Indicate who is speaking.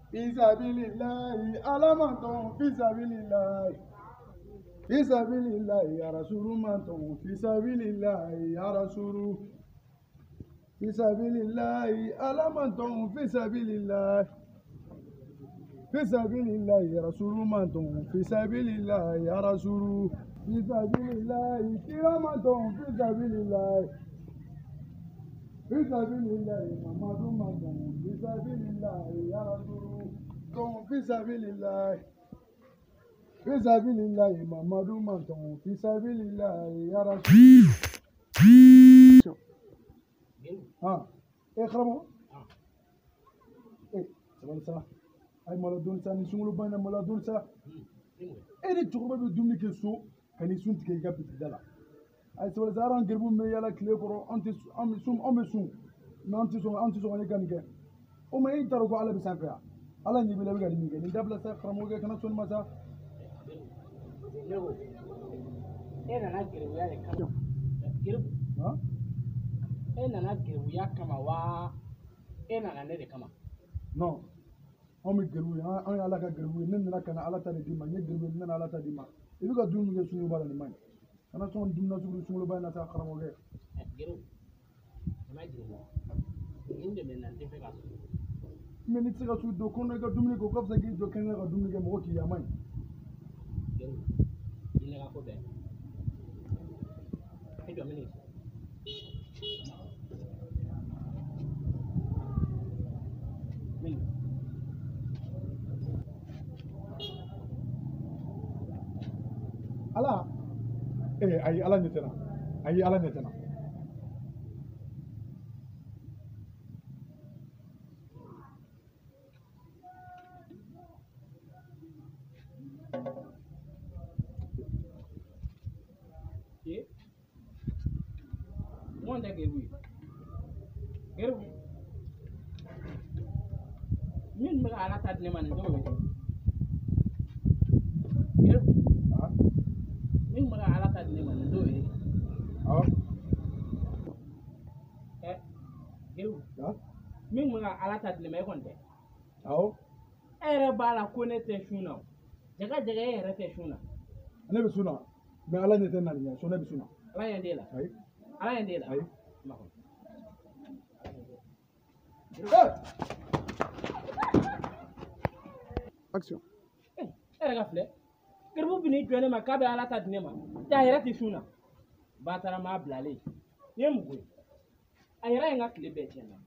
Speaker 1: Fisabilillahi alamanton fisabilillahi. Fisabilillahi ya rasulu manton fisabilillahi ya rasulu. Fisabilillahi alamanton fisabilillahi. Fisabilillahi ya rasulu manton fisabilillahi ya rasulu. Fisabilillahi kiramanton fisabilillahi. Fisabilillahi mamadu manton fisabilillahi ya rasulu. Fisabilillahi. Fisabilillahi mamadu manton fisabilillahi ya rasulu. Ah, karamo. Sabali sa. Ay maladun sa ni sungulu bana maladun sa. Ni cɛkɔrɔba bɛ dumuni kɛ so ka ni sun tigɛ i ka bitigi la. Ay sabali sa an garibu bɛ yala tile kɔrɔ an bɛ sun n'an tɛ sɔn ka ne ka nin kɛ. O ma i taara ko ala bɛ sanfɛ yan. Ala ɲɛ b'i la i bɛ ka nin kɛ nin dabila sa karamɔgɔkɛ kana sɔnni ma sa.
Speaker 2: E nana gɛrɛbuya de kama. Gɛrɛbu. E nana gɛrɛbuya kama wa e nana ne de kama?
Speaker 1: Non. Anw bɛ gɛrɛbu ye an ye ala ka gɛrɛbu ye ne nana ka na ala ta de d'i ma n ye gɛrɛbu ye ne nana ala ta d'i ma i bɛ ka dumuni kɛ sunguruba la nin man ɲi kana sɔn dumuni sugu sunguruba in na sa karamɔgɔkɛ.
Speaker 2: Gɛrɛbu ma gɛrɛbu nin de bɛ na n tɛ fɛ ka sun.
Speaker 1: Mais ni tɛ se ka su don ko i ka dumuni kɛ o ka fisa k'i jɔ kɛnɛ ka dumuni kɛ mɔgɔ k'i ye a man ɲi.
Speaker 2: Gɛrɛbu i ne ka ko bɛɛ e jɔ minɛ.
Speaker 1: Ala ayi ala ɲɛ tɛ na ayi ala ɲɛ tɛ na.
Speaker 2: Mon tɛ gɛrɛbu ye. Gɛrɛbu min bɛ ka ala ta di ne ma nin dɔw bɛ kɛ. Gɛrɛbu min bɛ ka ala ta di ne ma nin dɔw ye. Gɛrɛbu min bɛ ka ala ta di ne ma e kɔni tɛ. E yɛrɛ b'a la ko ne tɛ sun na jaga e yɛrɛ tɛ sun na.
Speaker 1: Ne bɛ sun na mais ala ɲɛ tɛ na nin so ne bɛ sun na.
Speaker 2: Ala ɲɛ t'e la.
Speaker 1: Ayi.
Speaker 2: Ala ɲɛ t'e la.
Speaker 1: Ayi. Action.
Speaker 2: E yɛrɛ ka filɛ gɛrɛbu bɛ n'i jɔ ne ma k'a bɛ ala ta di ne ma a yɛrɛ tɛ sun na. Batara m'a bilalen nin ye mun ye a yɛrɛ ye n ka tile bɛɛ tiɲɛ na.